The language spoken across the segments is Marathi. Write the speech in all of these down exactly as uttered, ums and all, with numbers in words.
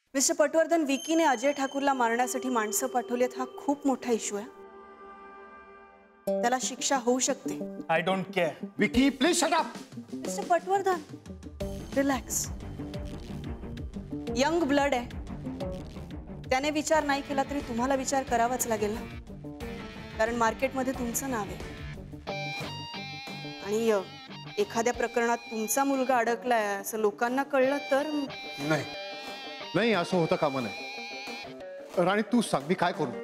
मिस्टर पटवर्धन, विकीने अजय ठाकूरला मारण्यासाठी माणसं पाठवलीत हा खूप मोठा इशू आहे. त्याला शिक्षा होऊ शकते. I don't care. Vicky please shut up. Mister Patwardhan, relax. Young blood आहे. त्याने विचार नाही केला तरी तुम्हाला विचार करावाच लागेल ना, कारण मार्केटमध्ये तुमचं नाव आहे. आणि एखाद्या प्रकरणात तुमचा मुलगा अडकलाय असं लोकांना कळलं तर. नाही नाही, असं होतं कामा नाही. राणी तू सांग मी काय करू?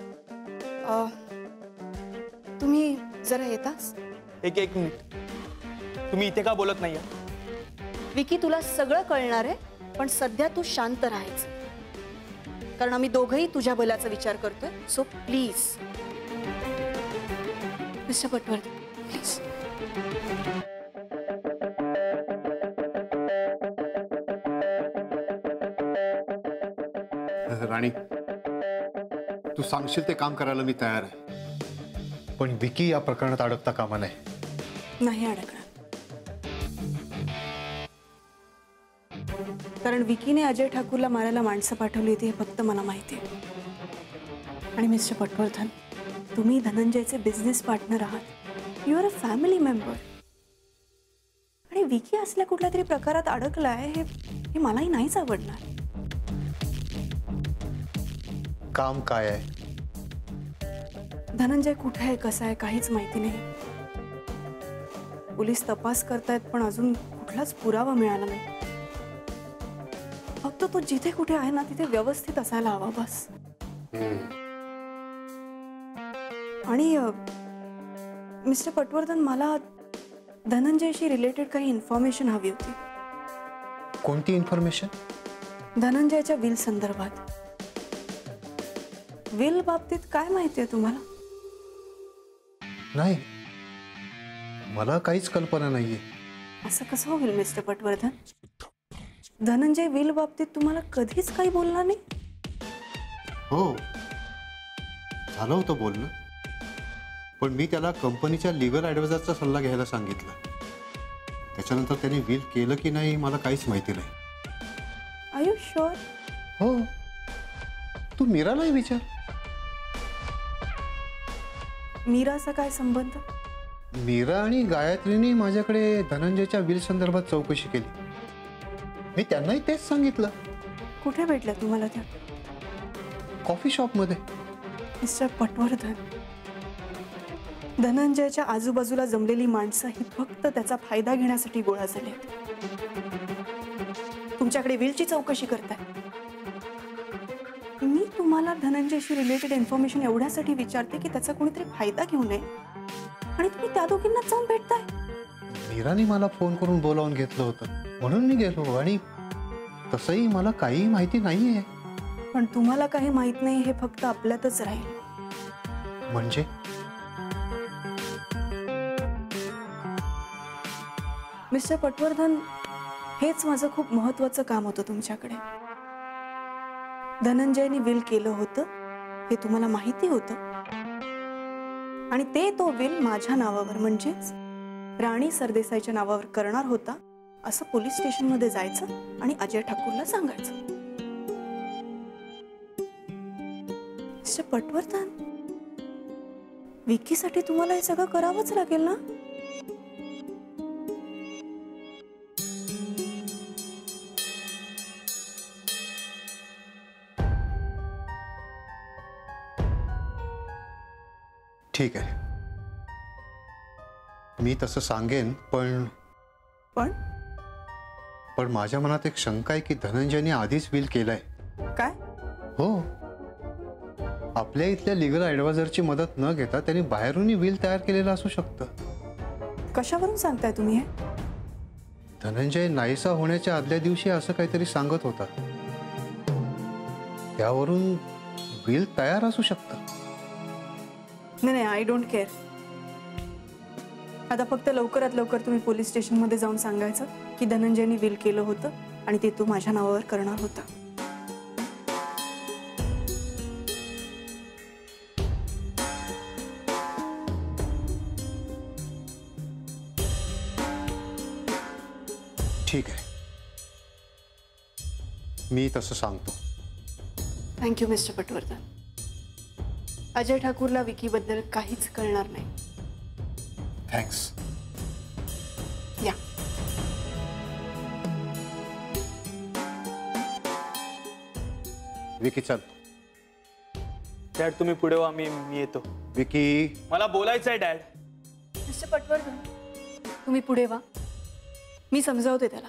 तुम्ही जरा येतास? एक एक मिनिट, तुम्ही इथे का बोलत नाहीये? विकी, तुला सगळं कळणार आहे, पण सध्या तू शांत राहायचं, कारण आम्ही दोघंही तुझ्या भल्याचा विचार करतोय. So please mister Patwardhan, please. Rani तू सांगशील ते काम करायला मी तयार आहे, पण विकी या प्रकरणात अडकता कामा नाही. नाही अडकणार, कारण विकीने अजय ठाकूरला मारायला माणसं पाठवली होती हे फक्त मला माहिती आहे. आणि मिस्टर पटवर्धन, तुम्ही धनंजयचे बिझनेस पार्टनर आहात. You are a family member. आणि विकी असल्या कुठल्या तरी प्रकारात अडकलाय हे हे मलाही नाहीच आवडणार. काम काय आहे? धनंजय कुठे आहे, कसा आहे, काहीच माहिती नाही. पोलीस तपास करतायत, पण अजून कुठलाच पुरावा मिळाला नाही. फक्त तो जिथे कुठे आहे ना तिथे व्यवस्थित असायला हवा बस. आणि मिस्टर पटवर्धन, मला धनंजयशी रिलेटेड काही इन्फॉर्मेशन हवी होती. कोणती इन्फॉर्मेशन? धनंजयच्या विल संदर्भात. विल बाबतीत काय माहिती आहे तुम्हाला? नाही, मला काहीच कल्पना नाहीये. असं कसं होईल मिस्टर पटवर्धन? धनंजय विल बाबतीत तुम्हाला कधीच काही बोलला नाही? हो, झालं होतं बोलणं, पण मी त्याला कंपनीच्या लीगल ॲडवायझरचा सल्ला घ्यायला सांगितला. त्याच्यानंतर त्याने विल केलं की नाही मला काहीच माहिती नाही. Are you sure? हो, तू मीरालाही विचार. मीराचा काय संबंध? मीरा आणि गायत्रीने माझ्याकडे धनंजयच्या विल संदर्भात चौकशी केली. मी त्यांनाही तेच सांगितलं. कुठे भेटल्या तुम्हाला त्या? कॉफी शॉपमध्ये. मिस्टर पटवर्धन, धनंजयच्या आजूबाजूला जमलेली माणसं ही फक्त त्याचा फायदा घेण्यासाठी गोळा झाली. तुमच्याकडे विलची चौकशी करताय. मी तुम्हाला धनंजयशी रिलेटेड इन्फॉर्मेशन एवढ्यासाठी विचारते की त्याचा कोणीतरी फायदा घेऊ नये, आणि तुम्ही त्या दोघींना जाऊन भेटताय. मीराने मला फोन करून बोलावून घेतलं होतं, म्हणून मी गेलो. आणि तसंही मला काही माहिती नाहीये. पण तुम्हाला काही माहित नाही हे फक्त आपल्यातच राहील. म्हणजे? मिस्टर पटवर्धन, हेच माझं खूप महत्वाचं काम होतं तुमच्याकडे. धनंजयने विल केलं होतं हे तुम्हाला माहिती होतं, आणि ते तो विल माझ्या नावावर म्हणजेच राणी सरदेसाईच्या नावावर करणार होता असं पोलीस स्टेशनमध्ये जायचं आणि अजय ठाकूरला सांगायचं. मिस्टर पटवर्धन, विकीसाठी तुम्हाला हे सगळं करावंच लागेल ना? ठीक आहे, मी तसं सांगेन, पण पण पण माझ्या मनात एक शंका आहे की धनंजयने आधीच विल केलाय. काय? हो, आपल्या इथल्या लीगल ॲडवायझरची मदत न घेता त्यांनी बाहेरूनही विल तयार केलेलं असू शकतं. कशावरून सांगताय तुम्ही हे? धनंजय नाहीसा होण्याच्या आदल्या दिवशी असं काहीतरी सांगत होता. त्यावरून विल तयार असू शकतं. नाही नाही, आय डोंट केअर. आता फक्त लवकरात लवकर तुम्ही पोलीस स्टेशनमध्ये जाऊन सांगायचं की धनंजयने विल केलं होतं आणि ते तू माझ्या नावावर करणार होता. ठीक आहे, मी तसं सांगतो. Thank you mister Patwardhan. अजय ठाकूरला विकीबद्दल काहीच कळणार नाही. थँक्स. या. विकी चल. डॅड तुम्ही पुढे व्हा, मी मी येतो. विकी मला बोलायचं आहे डॅड. मिस्टर पटवर्धन तुम्ही पुढे वा, मी समजावते त्याला.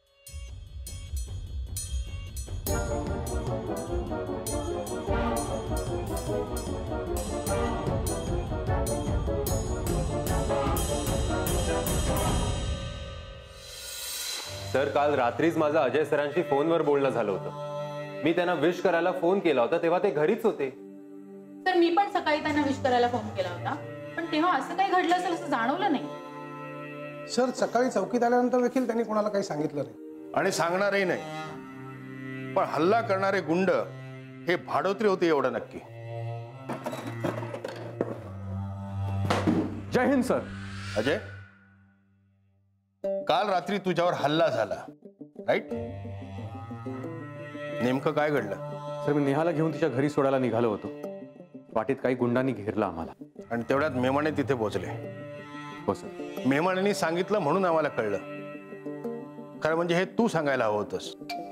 सर, काल रात्रीच माझं अजय सरांशी फोनवर बोलणं झालं होतं. मी त्यांना विश करायला फोन केला होता तेव्हा ते घरीच होते. तर मी पण सकाळी त्यांना विश करायला फोन केला होता, पण तेव्हा असं काही घडलं असेल असं जाणवलं नाही. सर, सकाळी चौकीत आल्यानंतर देखील त्यांनी कोणाला काही सांगितलं नाही आणि सांगणारही नाही. पण हल्ला करणारे गुंड हे भाडोत्री होते एवढं नक्की. जय हिंद सर. अजय, काल रात्री तुझ्यावर हल्ला झाला, राईट? नेमकं काय घडलं? सर, मी नेहाला घेऊन तिच्या घरी सोडायला निघालो होतो. वाटेत काही गुंडांनी घेरला आम्हाला. आणि तेवढ्यात मेमाने तिथे पोहोचले. हो सर. मेमानेनी सांगितलं म्हणून आम्हाला कळलं. खरं म्हणजे हे तू सांगायला हवं होतंस.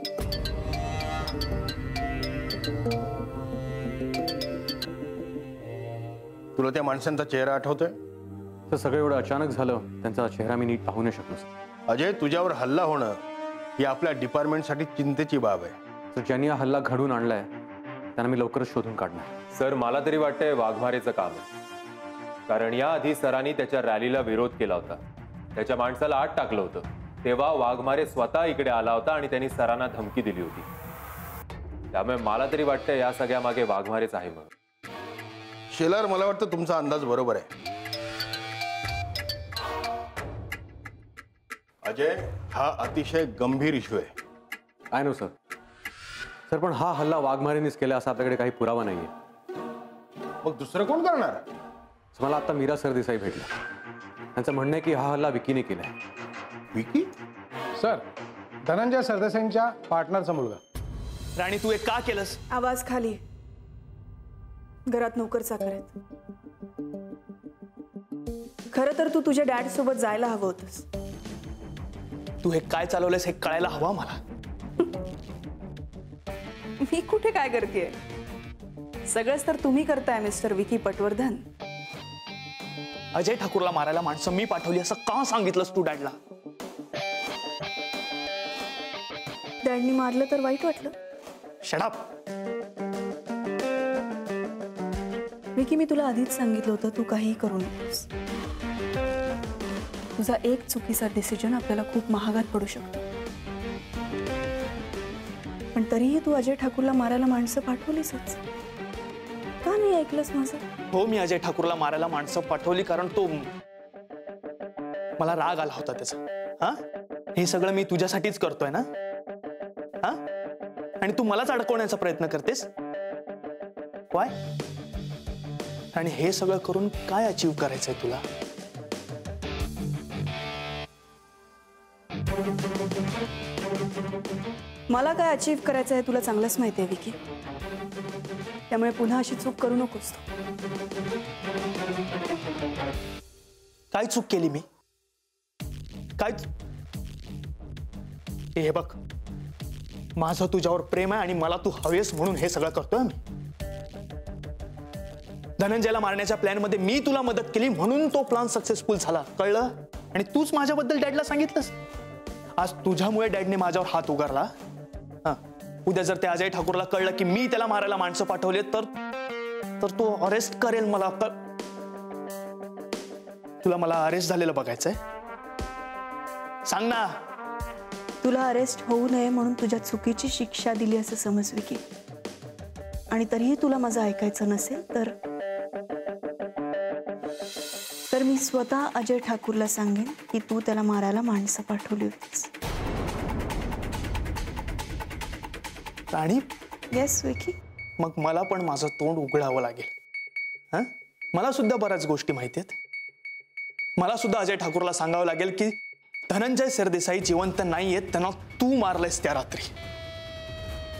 तुला त्या माणसांचा चेहरा आठवतोय? तर सगळं एवढं अचानक झालं, त्यांचा चेहरा मी नीट पाहू नाही शकलो सर. अजय, तुझ्यावर हल्ला होणं ही आपल्या डिपार्टमेंटसाठी चिंतेची बाब आहे. तर ज्यांनी हा हल्ला घडून आणलाय त्यांना मी लवकरच शोधून काढणार. सर, मला तरी वाटतंय वाघमारेचं काम आहे. कारण याआधी सरांनी त्याच्या रॅलीला विरोध केला होता, त्याच्या माणसाला आत टाकलं होतं. तेव्हा वाघमारे स्वतः इकडे आला होता आणि त्यांनी सरांना धमकी दिली होती. त्यामुळे मला तरी वाटतंय या सगळ्या मागे वाघमारेच आहे. मग शेलार, मला वाटतं तुमचा अंदाज बरोबर आहे. अजय, हा अतिशय गंभीर इश्यू आहे. I know sir. सर, पण हा हल्ला वाघमारेनेच केला असा आपल्याकडे काही पुरावा नाहीये. मग दुसरं कोण करणार? मला आता मीरा सरदेसाई भेटला. त्यांचं म्हणणं आहे की हा हल्ला विकीने केलाय. विकी? सर, धनंजय सरदेसाईंच्या पार्टनरचा मुलगा. राणी, तू हे का केलंस? आवाज खाली. घरात नोकर चाकर आहेत. खरं तर तू तुझ्या डॅड सोबत जायला हवं होतंस. तू हे काय चालवलंस हे कळायला हवं मला. मी कुठे काय करतेय? सगळंच तर तुम्ही करताय मिस्टर विकी पटवर्धन. अजय ठाकूरला मारायला माणसं मी पाठवली असं का सांगितलंस तू डॅडला? डॅडनी मारलं तर वाईट वाटलं? Shut up. विकी, मी तुला आधीच सांगितलं होतं तू काहीही करू नकोस. तुझा एक चुकीचा डिसिजन आपल्याला खूप महागात पडू शकतो. पण तरीही तू अजय ठाकूरला मारायला माणसं पाठवलीसच. का नाही ऐकलंस माझं? हो, मी अजय ठाकूरला मारायला माणसं पाठवली कारण तो मला राग आला होता त्याचा. हा, हे सगळं मी तुझ्यासाठीच करतोय ना? हा, आणि तू मलाच अडकवण्याचा प्रयत्न करतेस. वाय? आणि हे सगळं करून काय अचीव्ह करायचंय तुला? मला काय अचीव्ह करायचं आहे तुला चांगलंच माहिती आहे विकी. त्यामुळे पुन्हा अशी चूक करू नकोस. काय चूक केली मी? काय? हे बघ, माझं तुझ्यावर प्रेम आहे आणि मला तू हवेस म्हणून हे सगळं करतोय मी. धनंजयला मारण्याच्या प्लॅन मध्ये मी तुला मदत केली म्हणून तो प्लॅन सक्सेसफुल झाला, कळलं? आणि तूच माझ्याबद्दल डॅडला सांगितलंस. आज तुझ्यामुळे डॅडने माझ्यावर हात उगारला. हा, उद्या जर त्या अजय ठाकूरला कळलं की मी त्याला मारायला माणसं पाठवले तर तर तो अरेस्ट करेल मला. तुला मला अरेस्ट झालेलं बघायचंय? सांग ना. तुला अरेस्ट होऊ नये म्हणून तुझ्या चुकीची शिक्षा दिली असं समज विकी. आणि तरीही तुला माझं ऐकायचं नसेल तर तर मी स्वतः अजय ठाकूरला सांगेन की तू त्याला मारायला माणसं पाठवली होतीस. राणी? येस विकी. मग मला पण माझं तोंड उघडावं लागेल. हा, मला सुद्धा बऱ्याच गोष्टी माहिती आहेत. मला सुद्धा अजय ठाकूरला सांगावं लागेल की धनंजय सरदेसाई जिवंत नाहीयेत, त्यांना तू मारलंयस त्या रात्री.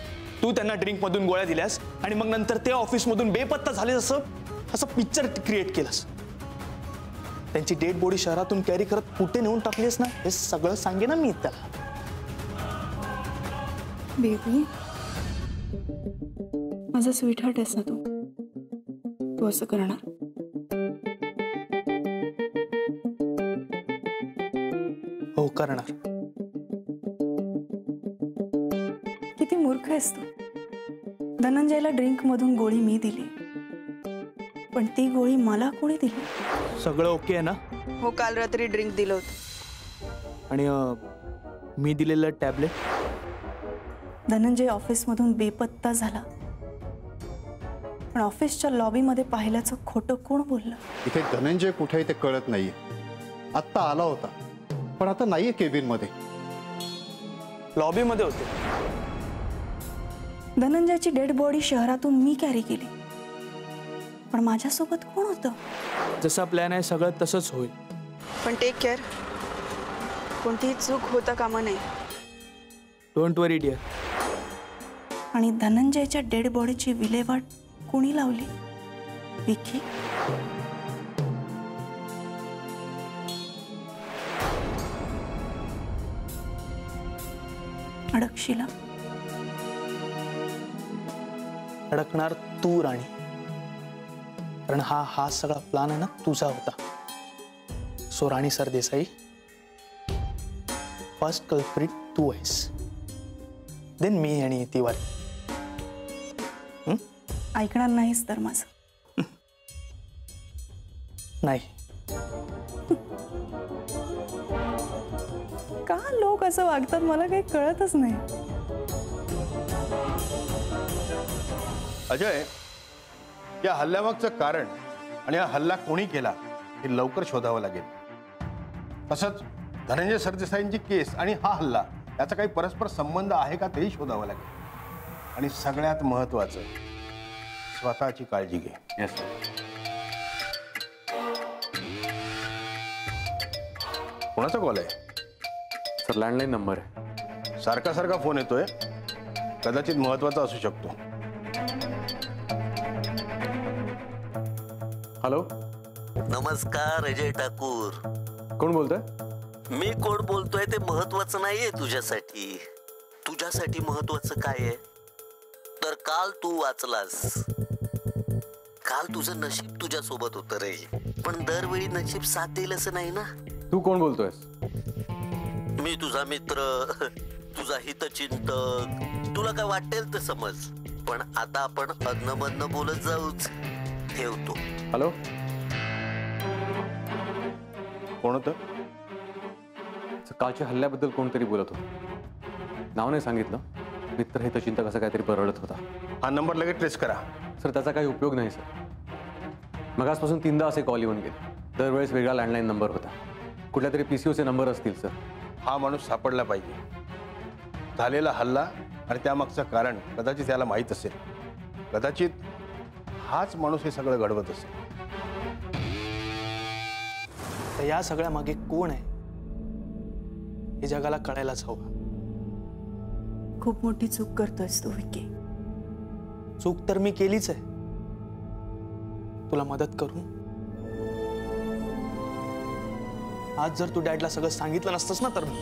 तू त्यांना ड्रिंक मधून गोळ्या दिल्यास आणि मग नंतर ते ऑफिस मधून बेपत्ता झाले असं असं पिक्चर क्रिएट केलंस. त्यांची डेड बॉडी शहरातून कॅरी करत कुठे नेऊन टाकलीस ना हे सगळं सांगे ना मी त्याला. बेबी माझा स्वीट हार्ट आहेस ना तू. तू असं करणार? हो करणार. किती मूर्ख आहेस तू. धनंजयला ड्रिंक मधून गोळी मी दिली, पण ती गोळी मला कोणी दिली? सगळं ओके आहे ना? हो, काल रात्री ड्रिंक दिलं होतं. आणि अं, मी दिलेलं टॅबलेट? धनंजय ऑफिसमधून बेपत्ता झाला, पण ऑफिसच्या लॉबीमध्ये पाहिल्याचं खोटं कोण बोललं? इथे धनंजय कुठे आहे ते कळत नाहीये. आत्ता आला होता पण आता नाहीये केबिन मध्ये. लॉबी मध्ये होते. धनंजयची डेड बॉडी शहरातून मी कॅरी केली, पण माझ्यासोबत कोण होतं? जसा प्लॅन आहे सगळं तसंच होईल. पण टेक केअर, कोणतीही चूक होता कामा नये. Don't worry dear. आणि धनंजयच्या डेड बॉडीची विल्हेवाट कोणी लावली? विकी? अडकशीला? अडकणार तू राणी, कारण हा हा सगळा प्लान आहे ना तुझा होता. So Rani Sardesai, first culprit तू आहेस, देन मी आणि तिवारी. ऐकणार नाहीस तर माझं? नाही. का लोक असं वागतात मला काही कळतच नाही. अजय, या हल्ल्यामागचं कारण आणि हा हल्ला कोणी केला हे लवकर शोधावं लागेल. तसंच धनंजय सरदेसाईंची केस आणि हा हल्ला याचा काही परस्पर संबंध आहे का तेही शोधावं लागेल. आणि सगळ्यात महत्वाचं, स्वतःची काळजी घे. येस. कोणाचा कॉल आहे? सर लँडलाईन नंबर आहे. सारखा सारखा फोन येतोय, कदाचित महत्वाचा असू शकतो. हॅलो, नमस्कार अजय ठाकूर. कोण बोलतोय? मी कोण बोलतोय ते महत्वाचं नाहीये तुझ्यासाठी. तुझ्यासाठी महत्वाचं काय आहे तर काल तू वाचलास. काल तुझं नशीब तुझ्या सोबत होतं रे, पण दरवेळी नशीब साथ देईल असं नाही ना. तू कोण बोलतोयस? मी तुझा मित्र, तुझा हितचिंतक. तुला काय वाटेल तर समज, पण आता आपण अदनमधनं बोलत जाऊच. ठेवतो. हॅलो, कोण होतं? कालच्या हल्ल्याबद्दल कोणतरी बोलत होतं. नाव नाही सांगितलं. मित्र हितचिंतक असं काहीतरी बरळत होता. हा नंबर लगेच ट्रेस करा. सर त्याचा काही उपयोग नाही सर. मगासपासून तीनदा असे कॉल येऊन गेले. दरवेळेस वेगळा लँडलाईन नंबर होता. कुठल्या तरी पीसीओचे नंबर असतील सर. हा माणूस सापडला पाहिजे. झालेला हल्ला आणि त्यामागचं कारण कदाचित त्याला माहीत असेल. कदाचित हाच माणूस हे सगळं घडवत असेल. तर या सगळ्या मागे कोण आहे हे जगाला कळायलाच हवं. खूप मोठी चूक करतोयस तू विकी. चूक तर मी केलीच आहे. तुला मदत करून आज जर तू डॅडला सगळं सांगितलं नसतंस ना तर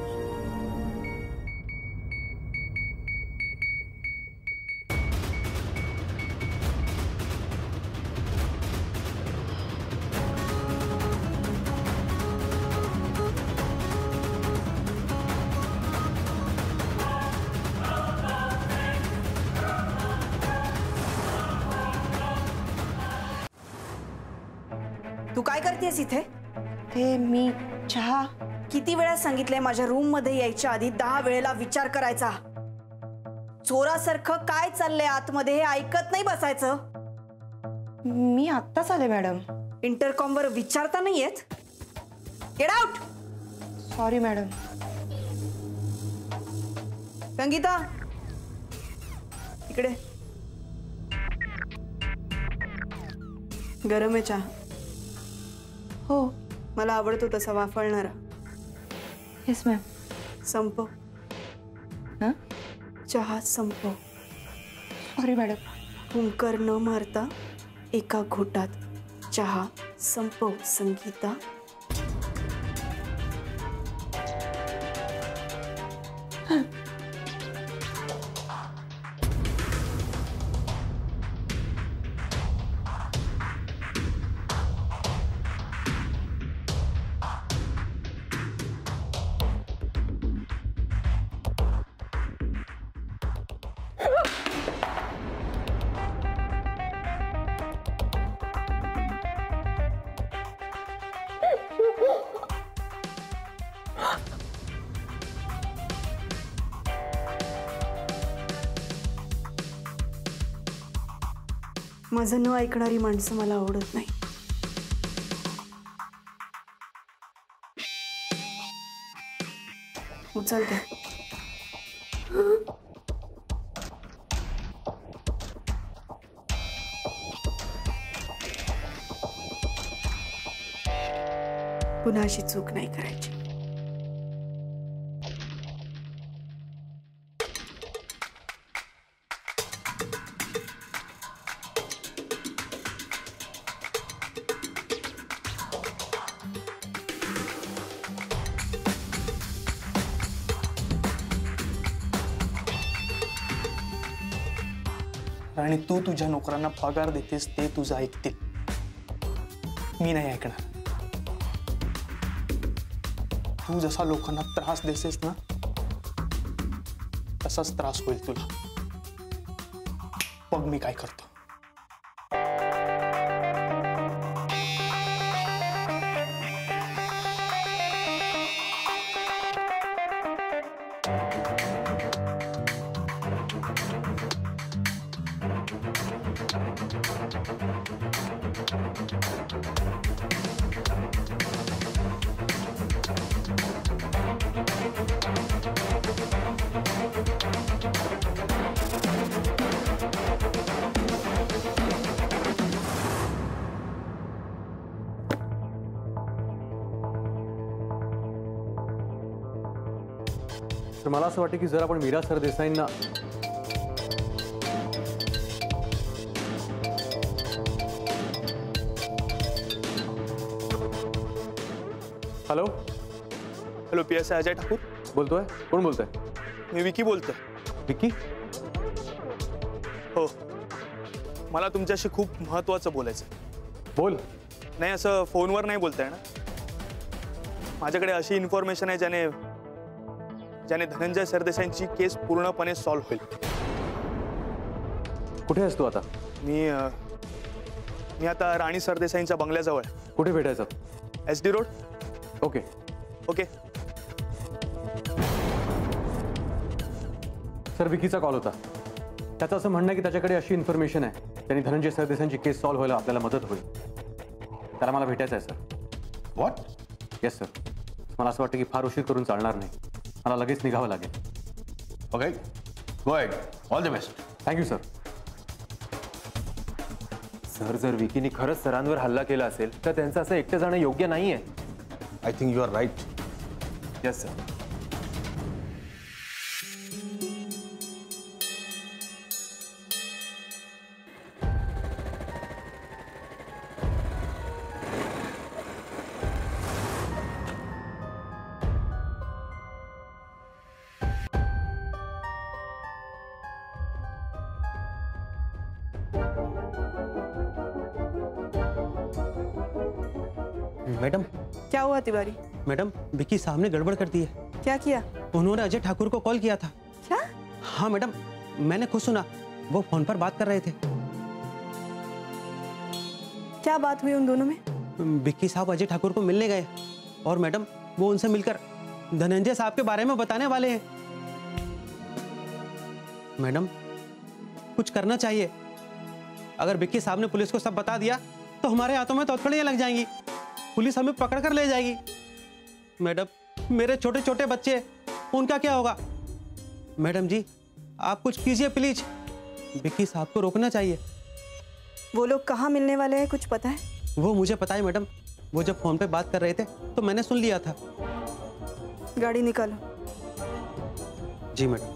तू काय करतेस इथे? ते मी चहा. किती वेळा सांगितलंय माझ्या रूम मध्ये यायच्या आधी दहा वेळेला विचार करायचा. चोरासारखं काय चाललंय आतमध्ये हे ऐकत नाही बसायचं. मी आत्ताच आले मॅडम. इंटरकॉम वर विचारता नाही येत? Get out. Sorry madam. Sangeeta इकडे. गरम आहे चहा? हो. मला आवडतो तसा वाफळणारा. Yes ma'am. संपव. हां? चहा संपव. Sorry madam. हुंकर न मारता एका घोटात चहा संपव संगीता. माझं न ऐकणारी माणसं मला आवडत नाही. उचलते. पुन्हा अशी चूक नाही करायची. आणि तू तुझ्या नोकरांना पगार देतेस ते तुझं ऐकतील. मी नाही ऐकणार. तू जसा लोकांना त्रास देतेस ना तसाच त्रास होईल तुला. बघ मी काय करतो. तर मला असं वाटतं की जर आपण मीरा सरदेसाईंना hello hello P S I Ajay Thakur बोलतोय. कोण बोलतोय? मी विकी बोलतोय. विक्की? हो, मला तुमच्याशी खूप महत्वाचं बोलायचं. बोल. नाही असं फोनवर नाही बोलताय ना. माझ्याकडे अशी इन्फॉर्मेशन आहे ज्याने ज्याने धनंजय सरदेसाईंची केस पूर्णपणे सॉल्व्ह होईल. कुठे आहेस तू आता? मी मी आता राणी सरदेसाईंच्या बंगल्याजवळ. कुठे भेटायचं? S D road. Okay okay. Sir विकीचा कॉल होता. त्याचं असं म्हणणं आहे की त्याच्याकडे अशी इन्फॉर्मेशन आहे त्यांनी धनंजय सरदेसाईंची केस सॉल्व्ह व्हायला आपल्याला मदत होईल. त्याला मला भेटायचं आहे सर. व्हॉट? Yes sir. मला असं वाटतं की फार उशीर करून चालणार नाही. मला लगेच निघावं लागेल. Okay go ahead. All the best. Thank you sir. Sir जर विकीने खरंच सरांवर हल्ला केला असेल तर त्यांचं असं एकटं जाणं योग्य नाही आहे. I think you are right. Yes sir. Madam. क्या हुआ तिवारी? मैडम विकी साहब ने गड़बड़ कर दी है. क्या किया? उन्होंने अजय ठाकुर को कॉल किया था. क्या? हाँ मैडम, मैंने खुद सुना. वो फोन पर बात कर रहे थे. क्या बात हुई उन दोनों में? विक्की साहब अजय ठाकुर को मिलने गए और मैडम वो उनसे मिलकर धनंजय साहब के बारे में बताने वाले हैं. मैडम कुछ करना चाहिए. अगर विक्की साहब ने पुलिस को सब बता दिया तो हमारे हाथों में हथकड़ियां लग जाएंगी. पुलिस हमें पकड़ कर ले जाएगी. मैडम मेरे छोटे छोटे बच्चे, उनका क्या होगा? मैडम जी आप कुछ कीजिए प्लीज. विक्की साहब को रोकना चाहिए. वो लोग कहाँ मिलने वाले हैं, कुछ पता है? वो मुझे पता है मैडम. वो जब फोन पे बात कर रहे थे तो मैंने सुन लिया था. गाड़ी निकालो. जी मैडम.